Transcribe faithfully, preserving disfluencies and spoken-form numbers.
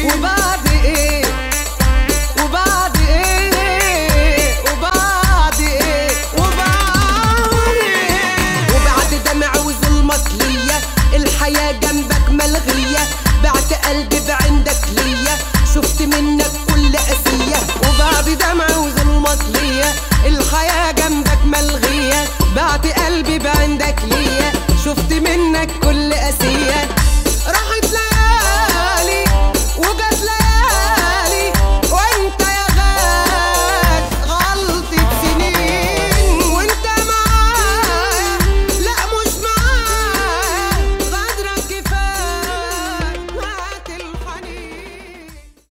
وبعد ايه وبعد ايه وبعد ايه وبعد ايه وبعد دمع وظلمك ليا الحياة جنبك ملغية، بعت قلبي بعندك ليا، شفت منك كل قاسية. وبعد دمع وظلمك ليا الحياة جنبك ملغية، بعت قلبي بعندك